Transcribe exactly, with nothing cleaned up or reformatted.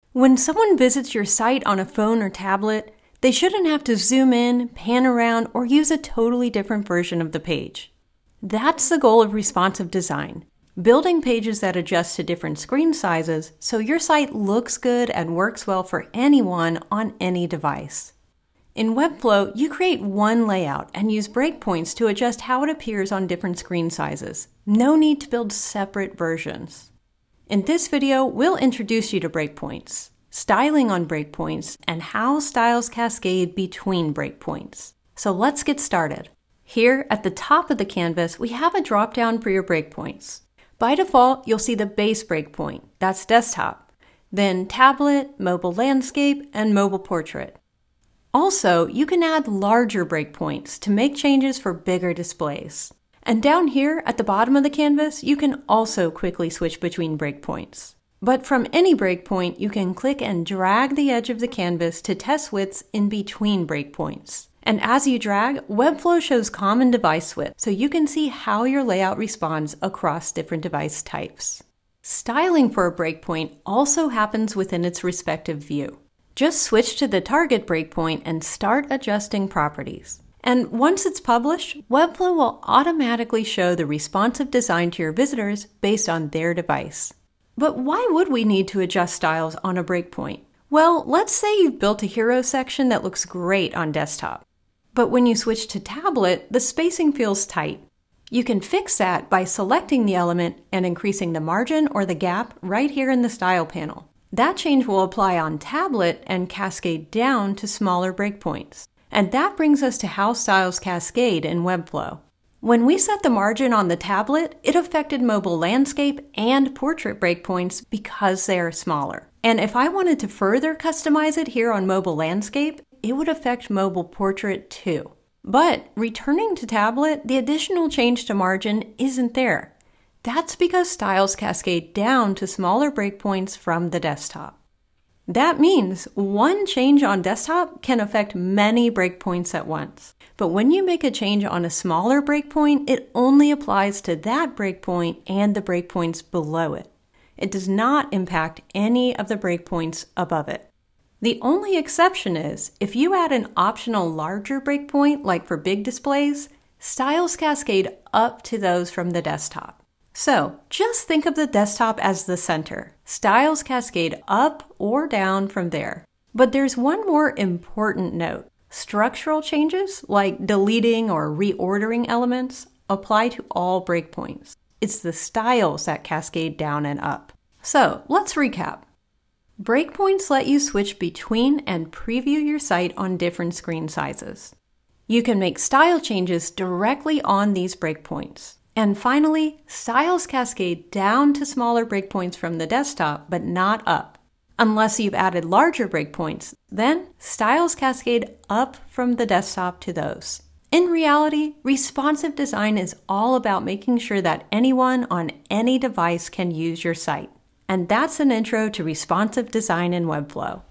When someone visits your site on a phone or tablet, they shouldn't have to zoom in, pan around, or use a totally different version of the page. That's the goal of responsive design, building pages that adjust to different screen sizes so your site looks good and works well for anyone on any device. In Webflow, you create one layout and use breakpoints to adjust how it appears on different screen sizes. No need to build separate versions. In this video, we'll introduce you to breakpoints, styling on breakpoints, and how styles cascade between breakpoints. So let's get started. Here at the top of the canvas, we have a drop-down for your breakpoints. By default, you'll see the base breakpoint, that's desktop, then tablet, mobile landscape, and mobile portrait. Also, you can add larger breakpoints to make changes for bigger displays. And down here at the bottom of the canvas, you can also quickly switch between breakpoints. But from any breakpoint, you can click and drag the edge of the canvas to test widths in between breakpoints. And as you drag, Webflow shows common device width, so you can see how your layout responds across different device types. Styling for a breakpoint also happens within its respective view. Just switch to the target breakpoint and start adjusting properties. And once it's published, Webflow will automatically show the responsive design to your visitors based on their device. But why would we need to adjust styles on a breakpoint? Well, let's say you've built a hero section that looks great on desktop. But when you switch to tablet, the spacing feels tight. You can fix that by selecting the element and increasing the margin or the gap right here in the Style panel. That change will apply on tablet and cascade down to smaller breakpoints. And that brings us to how styles cascade in Webflow. When we set the margin on the tablet, it affected mobile landscape and portrait breakpoints because they are smaller. And if I wanted to further customize it here on mobile landscape, it would affect mobile portrait too. But returning to tablet, the additional change to margin isn't there. That's because styles cascade down to smaller breakpoints from the desktop. That means one change on desktop can affect many breakpoints at once. But when you make a change on a smaller breakpoint, it only applies to that breakpoint and the breakpoints below it. It does not impact any of the breakpoints above it. The only exception is if you add an optional larger breakpoint, like for big displays, styles cascade up to those from the desktop. So just think of the desktop as the center. Styles cascade up or down from there. But there's one more important note. Structural changes, like deleting or reordering elements, apply to all breakpoints. It's the styles that cascade down and up. So let's recap. Breakpoints let you switch between and preview your site on different screen sizes. You can make style changes directly on these breakpoints. And finally, styles cascade down to smaller breakpoints from the desktop, but not up. Unless you've added larger breakpoints, then styles cascade up from the desktop to those. In reality, responsive design is all about making sure that anyone on any device can use your site. And that's an intro to responsive design in Webflow.